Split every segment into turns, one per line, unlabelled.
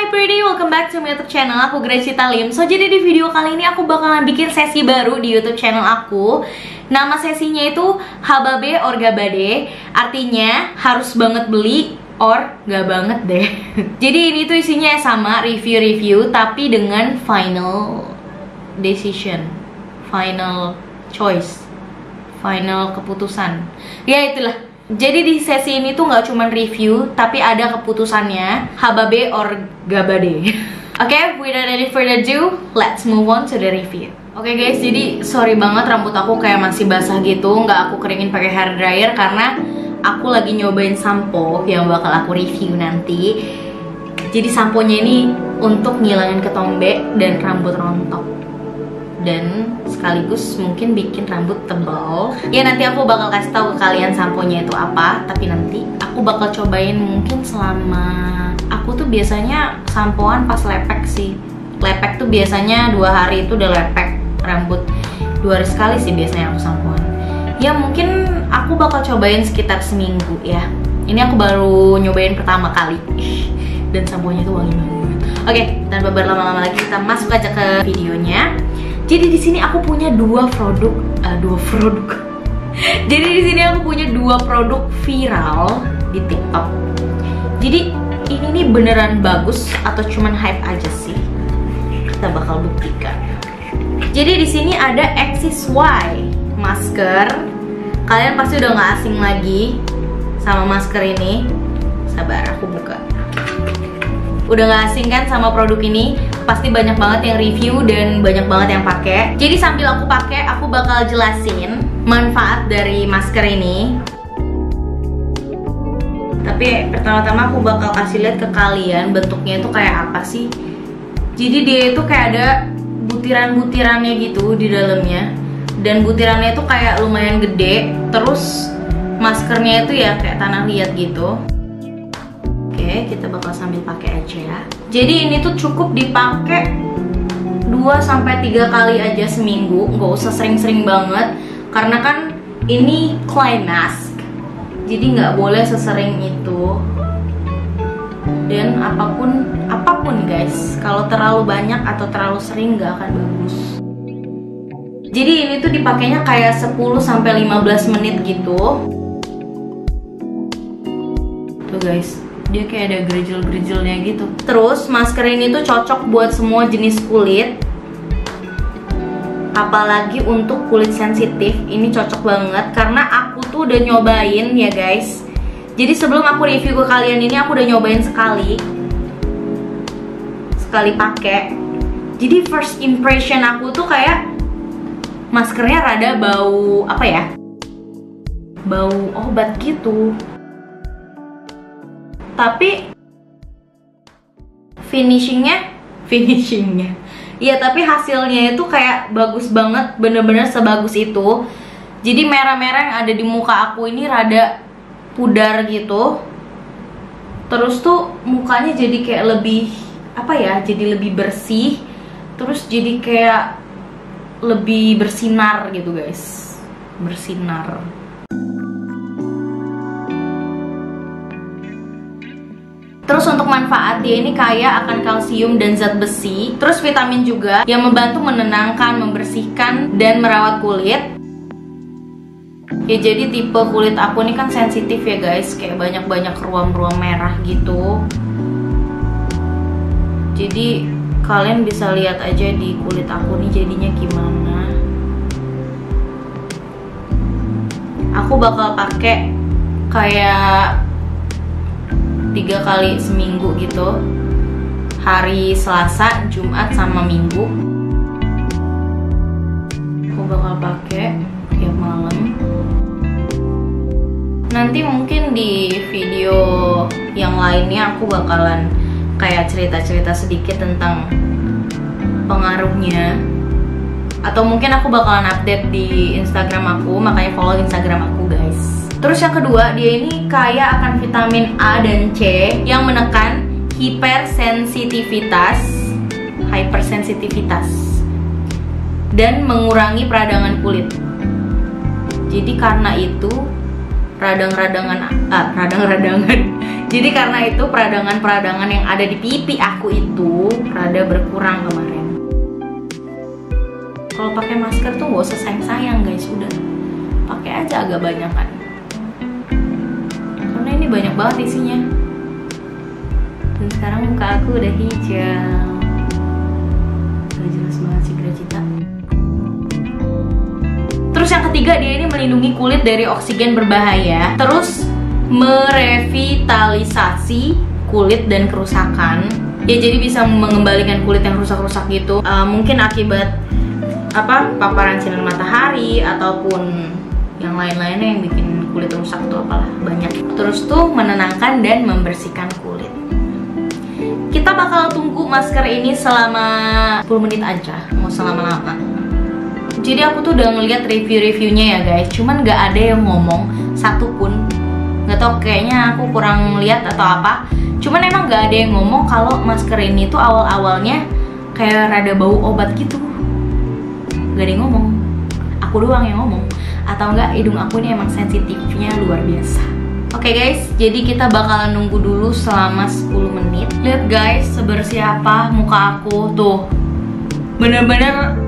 Hai Pretty, welcome back to my YouTube channel. Aku Gracita Lim. So jadi di video kali ini aku bakalan bikin sesi baru di YouTube channel aku. Nama sesinya itu Hababe or Gabade. Artinya harus banget beli or gak banget deh. Jadi ini tuh isinya sama, review-review tapi dengan final decision, final choice, final keputusan. Ya itulah. Jadi di sesi ini tuh nggak cuma review, tapi ada keputusannya, Hababe or Gabade. Oke, without any further ado, let's move on to the review. Oke guys, jadi sorry banget rambut aku kayak masih basah gitu, nggak aku keringin pakai hair dryer karena aku lagi nyobain sampo yang bakal aku review nanti. Jadi samponya ini untuk ngilangin ketombe dan rambut rontok, dan sekaligus mungkin bikin rambut tebal. Ya nanti aku bakal kasih tahu ke kalian samponya itu apa, tapi nanti aku bakal cobain mungkin selama aku tuh biasanya sampoan pas lepek sih. Lepek tuh biasanya 2 hari itu udah lepek rambut. 2 hari sekali sih biasanya aku sampoan. Ya mungkin aku bakal cobain sekitar seminggu ya. Ini aku baru nyobain pertama kali. Dan samponya tuh wangi banget. Oke, tanpa berlama-lama lagi kita masuk aja ke videonya. Jadi di sini aku punya dua produk. Jadi di sini aku punya 2 produk viral di TikTok. Jadi ini nih beneran bagus atau cuman hype aja sih? Kita bakal buktikan. Jadi di sini ada Axis Y masker. Kalian pasti udah nggak asing lagi sama masker ini. Sabar, aku buka. Udah gak asing kan sama produk ini? Pasti banyak banget yang review dan banyak banget yang pakai. Jadi sambil aku pakai, aku bakal jelasin manfaat dari masker ini. Tapi pertama-tama aku bakal kasih lihat ke kalian bentuknya itu kayak apa sih. Jadi dia itu kayak ada butiran-butirannya gitu di dalamnya. Dan butirannya itu kayak lumayan gede. Terus maskernya itu ya kayak tanah liat gitu. Oke, kita bakal sambil pakai aja ya. Jadi ini tuh cukup dipakai 2-3 kali aja seminggu, nggak usah sering-sering banget. Karena kan ini clay mask, jadi nggak boleh sesering itu. Dan apapun guys, kalau terlalu banyak atau terlalu sering nggak akan bagus. Jadi ini tuh dipakainya kayak 10-15 menit gitu. Tuh guys, dia kayak ada gerejel-gerejelnya gitu. Terus masker ini tuh cocok buat semua jenis kulit, apalagi untuk kulit sensitif. Ini cocok banget karena aku tuh udah nyobain ya guys. Jadi sebelum aku review ke kalian ini, aku udah nyobain sekali pakai. Jadi first impression aku tuh kayak maskernya rada bau apa ya, bau obat gitu. Tapi finishingnya iya, tapi hasilnya itu kayak bagus banget, bener-bener sebagus itu. Jadi merah-merah yang ada di muka aku ini rada pudar gitu. Terus tuh mukanya jadi kayak lebih apa ya, jadi lebih bersih. Terus jadi kayak lebih bersinar gitu guys, bersinar. Terus untuk manfaat, dia ini kaya akan kalsium dan zat besi. Terus vitamin juga yang membantu menenangkan, membersihkan, dan merawat kulit. Ya jadi tipe kulit aku ini kan sensitif ya guys, kayak banyak-banyak ruam-ruam merah gitu. Jadi kalian bisa lihat aja di kulit aku nih jadinya gimana. Aku bakal pakai kayak 3 kali seminggu gitu, hari Selasa, Jumat, sama Minggu. Aku bakal pakai tiap malam. Nanti mungkin di video yang lainnya aku bakalan kayak cerita-cerita sedikit tentang pengaruhnya. Atau mungkin aku bakalan update di Instagram aku, makanya follow Instagram aku guys. Terus yang kedua, dia ini kaya akan vitamin A dan C yang menekan hypersensitivitas dan mengurangi peradangan kulit. Jadi karena itu Jadi karena itu peradangan-peradangan yang ada di pipi aku itu rada berkurang kemarin. Kalau pakai masker tuh nggak usah sayang-sayang guys, udah pakai aja agak banyakan. Karena ini banyak banget isinya. Dan sekarang muka aku udah hijau. Gak jelas banget sih Gracita. Terus yang ketiga, dia ini melindungi kulit dari oksigen berbahaya. Terus merevitalisasi kulit dan kerusakan. Ya jadi bisa mengembalikan kulit yang rusak-rusak gitu. Mungkin akibat paparan sinar matahari ataupun yang lain-lainnya yang bikin kulit rusak tuh apalah banyak. Terus tuh menenangkan dan membersihkan kulit. Kita bakal tunggu masker ini selama 10 menit aja, mau selama-lama. Jadi aku tuh udah ngeliat review-reviewnya ya guys, cuman gak ada yang ngomong satupun. Gak tau, kayaknya aku kurang lihat atau apa. Cuman emang gak ada yang ngomong kalau masker ini tuh awal-awalnya kayak rada bau obat gitu. Gak ada yang ngomong, aku doang yang ngomong. Atau enggak hidung aku ini emang sensitifnya luar biasa. Oke guys, jadi kita bakalan nunggu dulu selama 10 menit. Lihat guys, sebersih apa muka aku tuh. Bener-bener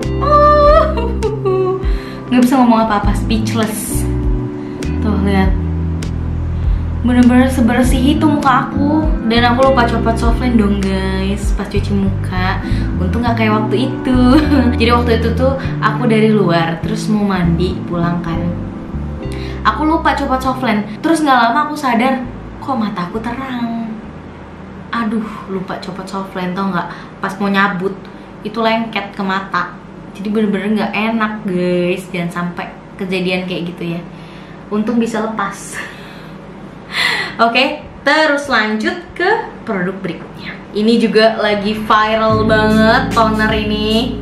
nggak bisa ngomong apa-apa, speechless. Tuh lihat, bener-bener sebersih itu muka aku. Dan aku lupa copot softline dong guys pas cuci muka. Untung gak kayak waktu itu. Jadi waktu itu tuh aku dari luar terus mau mandi pulang kan, aku lupa copot softline. Terus gak lama aku sadar, kok mataku terang. Aduh, lupa copot softline, tau gak? Pas mau nyabut itu lengket ke mata. Jadi bener-bener gak enak guys. Jangan sampai kejadian kayak gitu ya. Untung bisa lepas. Oke, terus lanjut ke produk berikutnya. Ini juga lagi viral banget toner ini.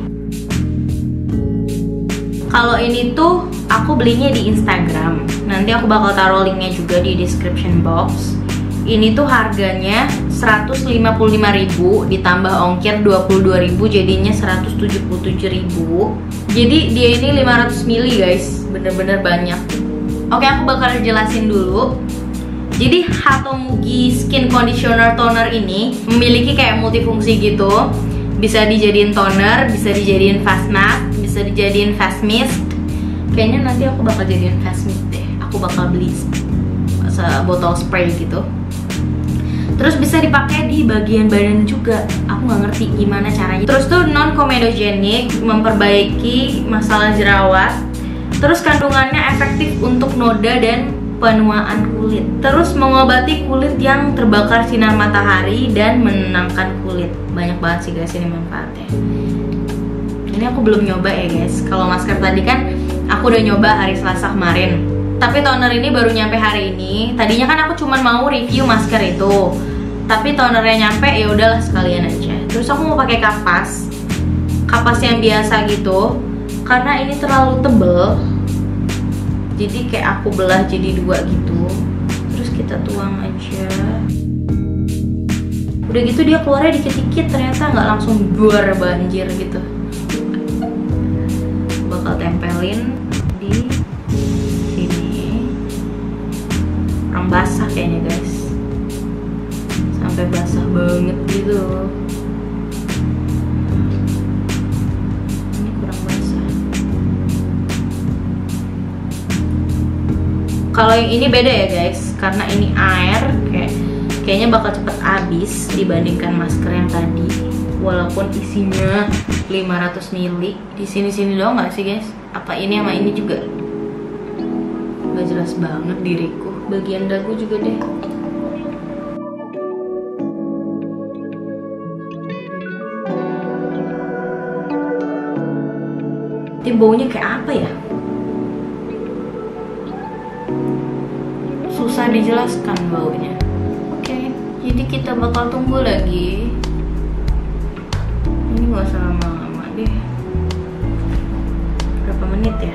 Kalau ini tuh aku belinya di Instagram. Nanti aku bakal taruh linknya juga di description box. Ini tuh harganya 155.000 ditambah ongkir 22.000 jadinya 177.000. Jadi dia ini 500 ml guys, bener-bener banyak. Oke, aku bakal jelasin dulu. Jadi Hatomugi Skin Conditioner Toner ini memiliki kayak multifungsi gitu. Bisa dijadiin toner, bisa dijadiin face mask, bisa dijadiin face mist. Kayaknya nanti aku bakal jadiin face mist deh. Aku bakal beli botol spray gitu. Terus bisa dipakai di bagian badan juga. Aku nggak ngerti gimana caranya. Terus tuh non komedogenik, memperbaiki masalah jerawat. Terus kandungannya efektif untuk noda dan penuaan kulit. Terus mengobati kulit yang terbakar sinar matahari dan menenangkan kulit. Banyak banget sih guys ini manfaatnya. Ini aku belum nyoba ya guys. Kalau masker tadi kan aku udah nyoba hari Selasa kemarin. Tapi toner ini baru nyampe hari ini. Tadinya kan aku cuma mau review masker itu. Tapi tonernya nyampe, ya udahlah sekalian aja. Terus aku mau pakai kapas. Kapas yang biasa gitu. Karena ini terlalu tebel. Jadi kayak aku belah jadi dua gitu. Terus kita tuang aja. Udah gitu dia keluarnya dikit-dikit, ternyata nggak langsung buar banjir gitu. Bakal tempelin di sini. Kurang basah kayaknya guys. Sampai basah banget gitu. Kalau yang ini beda ya guys, karena ini air, kayaknya bakal cepet habis dibandingkan masker yang tadi. Walaupun isinya 500 ml. Di sini doang nggak sih guys? Apa ini sama ini juga? Gak jelas banget diriku. Bagian dagu juga deh. Ini baunya kayak apa ya? Susah dijelaskan baunya. Oke, jadi kita bakal tunggu lagi. Ini gak usah lama-lama deh. Berapa menit ya?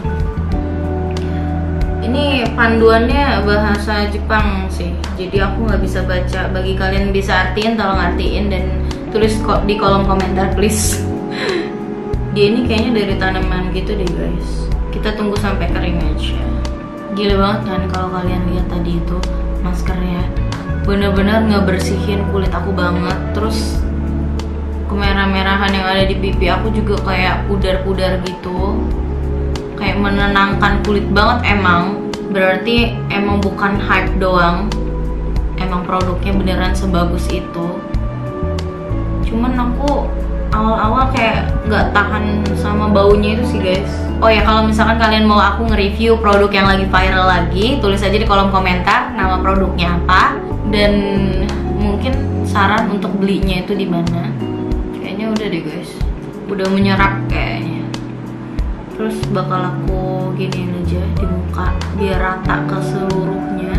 Ini panduannya bahasa Jepang sih, jadi aku nggak bisa baca. Bagi kalian bisa artiin, tolong artiin dan tulis di kolom komentar please. Dia ini kayaknya dari tanaman gitu deh guys. Kita tunggu sampai kering aja. Gila banget kan kalau kalian lihat tadi itu maskernya bener-bener ngebersihin kulit aku banget. Terus kemerah-merahan yang ada di pipi aku juga kayak pudar-pudar gitu, kayak menenangkan kulit banget. Emang berarti emang bukan hype doang, emang produknya beneran sebagus itu. Cuman aku awal-awal kayak nggak tahan sama baunya itu sih guys. Oh ya, kalau misalkan kalian mau aku nge-review produk yang lagi viral lagi, tulis aja di kolom komentar nama produknya apa dan mungkin saran untuk belinya itu di mana. Kayaknya udah deh guys, udah menyerap kayaknya. Terus bakal aku giniin aja di muka biar rata ke seluruhnya.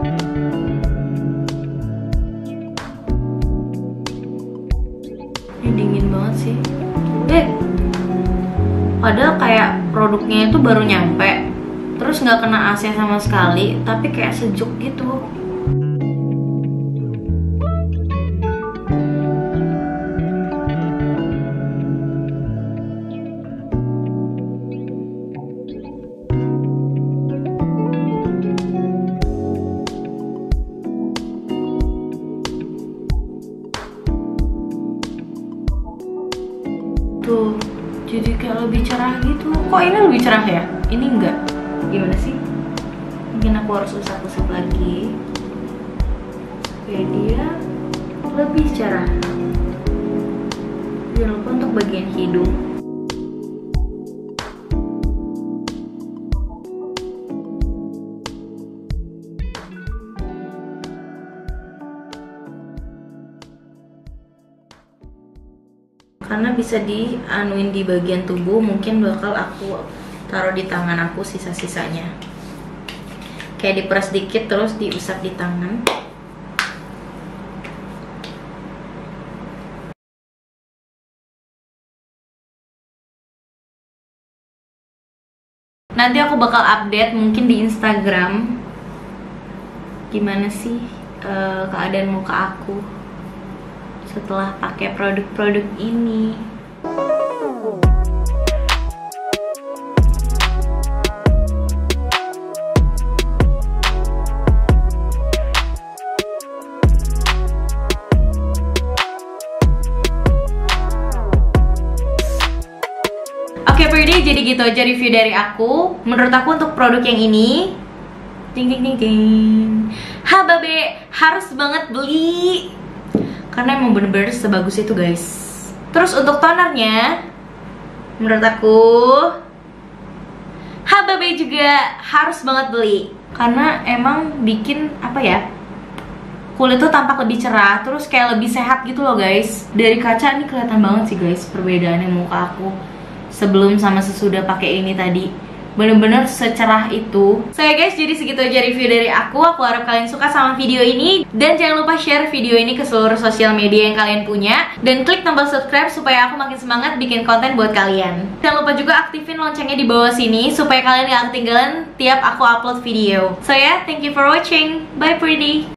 Ini dingin banget sih. Padahal kayak produknya itu baru nyampe, terus nggak kena AC sama sekali, tapi kayak sejuk gitu. Tuh, jadi kayak lebih cerah gitu. Kok ini lebih cerah ya? Ini enggak. Gimana sih? Mungkin aku harus usap-usap lagi supaya dia lebih cerah. Jangan lupa untuk bagian hidung. Karena bisa dianuin di bagian tubuh, mungkin bakal aku taruh di tangan aku sisa-sisanya. Kayak diperas dikit terus diusap di tangan. Nanti aku bakal update mungkin di Instagram gimana sih keadaan muka aku setelah pakai produk-produk ini. Oke, pretty, jadi gitu aja review dari aku. Menurut aku untuk produk yang ini, ding ding ding ding, Hababe harus banget beli. Karena emang bener-bener sebagus itu guys. Terus untuk tonernya, menurut aku Hababe juga harus banget beli. Karena emang bikin apa ya, kulit tuh tampak lebih cerah, terus kayak lebih sehat gitu loh guys. Dari kaca ini kelihatan banget sih guys perbedaannya muka aku sebelum sama sesudah pakai ini tadi. Bener-bener secerah itu. So ya guys, jadi segitu aja review dari aku. Aku harap kalian suka sama video ini. Dan jangan lupa share video ini ke seluruh sosial media yang kalian punya. Dan klik tombol subscribe supaya aku makin semangat bikin konten buat kalian. Jangan lupa juga aktifin loncengnya di bawah sini supaya kalian gak ketinggalan tiap aku upload video. So ya, thank you for watching. Bye pretty.